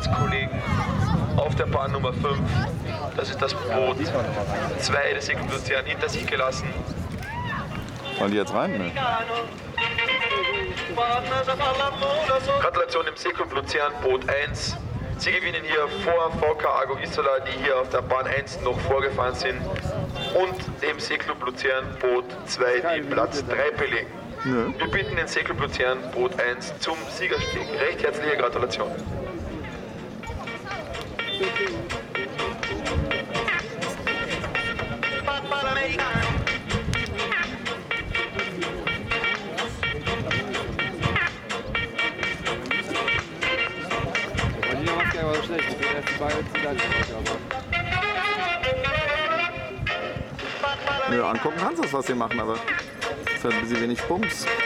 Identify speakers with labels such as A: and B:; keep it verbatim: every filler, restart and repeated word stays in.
A: Arbeitskollegen auf der Bahn Nummer fünf. Das ist das Boot zwei des Segelflug Luzern hinter sich gelassen.
B: Wollen die jetzt rein? Ne?
A: Gratulation dem Segelflug Luzern, Boot eins. Sie gewinnen hier vor V K Argo Isola, die hier auf der Bahn eins noch vorgefahren sind, und dem Segelclub Luzern Boot zwei, die Platz drei belegen.
B: Nö.
A: Wir bitten den Segelclub Luzern Boot eins zum Siegersteg. Recht herzliche Gratulation.
B: Nö, angucken kannst du das, was sie machen, aber es ist halt ein bisschen wenig Bums.